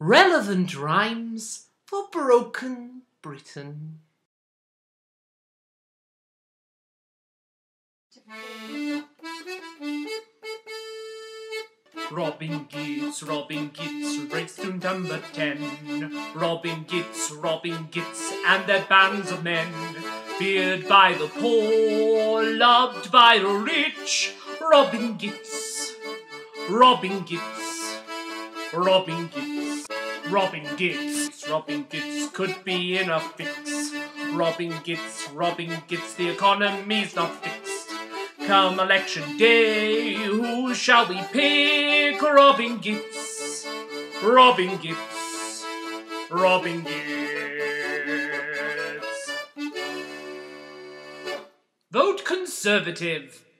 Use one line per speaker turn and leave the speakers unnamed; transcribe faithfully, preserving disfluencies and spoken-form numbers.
Relevant rhymes for broken Britain. Robin Gits, Robin Gits, breaks through number ten. Robin Gits, Robin Gits, and their bands of men. Feared by the poor, loved by the rich. Robin Gits, Robin Gits, Robin Gits. Robin Gits, Robin Gits could be in a fix. Robin Gits, Robin Gits, the economy's not fixed. Come election day, who shall we pick? Robin Gits, Robin Gits, Robin Gits. Vote Conservative.